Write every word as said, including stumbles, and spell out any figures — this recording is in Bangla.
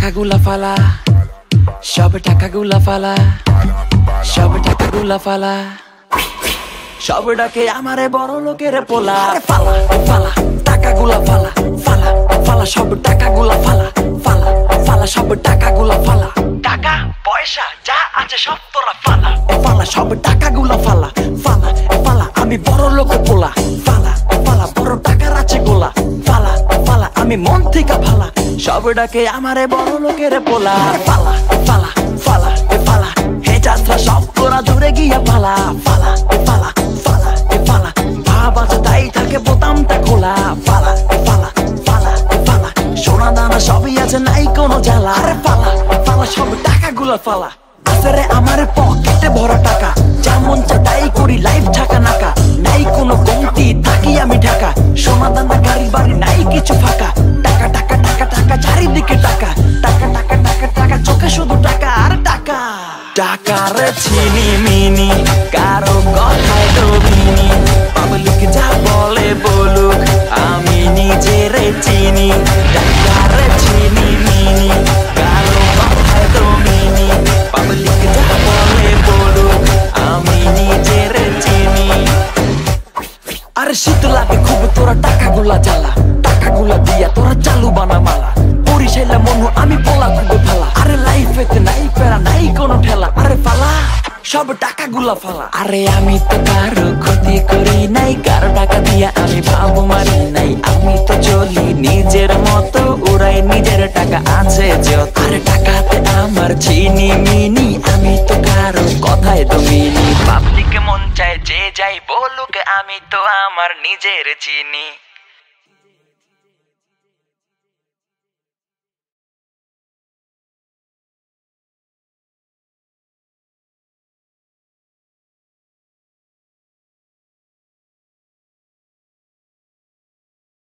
টাকাগুলা ফালা, সব টাকাগুলা ফালা, সব টাকাগুলা ফালা, সব ডাকে আমারে বড় লোকের পোলা। ফালা ফালা টাকাগুলা ফালা, ফালা ফালা সব টাকাগুলা ফালা, ফালা ফালা সব টাকাগুলা ফালা। টাকা পয়সা যা আছে সব তোরা ফালা, ফালা সব টাকাগুলা ফালা, ফালা ফালা আমি বড় লোকের পোলা। ফালা ফালা বড় টাকার আছে গোলা, ফালা ফালা আমি মন থেকে ফালা, সব ডাকে আমারে বড় লোকের পোলা। ফালা ফালা ফালা ফালা হে যাত্রা সব তোরা দূরে গিয়া ফালা, ফালা ফালা ফালা ফালা ভাব আছে তাই থাকে বোতামটা খোলা। ফালা ফালা ফালা ফালা সোনা দানা সবই আছে নাই কোনো জ্বালা। আরে ফালা ফালা সব টাকাগুলা ফালা, আছে রে আমার পকেটে ভরা টাকা, যেমন চা তাই করি লাইফ ঠাকা নাকা, নাই কোনো কমতি থাকি আমি ঢাকা, সোনা দানা গাড়ি বাড়ি নাই কিছু ফাঁকা। টাকা টাকা টাকা টাকা চারিদিকে টাকা, টাকা টাকা টাকা টাকা চোখে শুধু টাকা আর টাকা। টাকার চিনি মিনি কারো কথায় ডুবিনি, পাবলিক যা বলে বলুক আমি নিজের চিনি। টাকার চিনি মিনি কারো কথায় ডুবিনি, পাবলিক যা বলে বলুক আমি নিজের চিনি। আরে শীত লাগে খুব তোরা টাকাগুলা জ্বালা, টাকাগুলা দিয়া তোরা চালু বানা মালা, পরিশাইলা মনু আমি বলা খুব ফালা। আরে লাইফেতে নাই পেরা নাই কোনো ঠেলা, আরে ফালা সব টাকাগুলা ফালা। আরে আমি তো কারো ক্ষতি করি নাই, কারো টাকা দিয়া আমি ভাব মারি নাই, আমি তো চলি নিজের মতো উড়াই নিজের টাকা আছে যত। আরে টাকাতে আমার চিনি মিনি আমি তো কারো কথায় দমিনি, পাবলিক মন চায় যে যাই বলুক আমি তো আমার নিজের চিনি।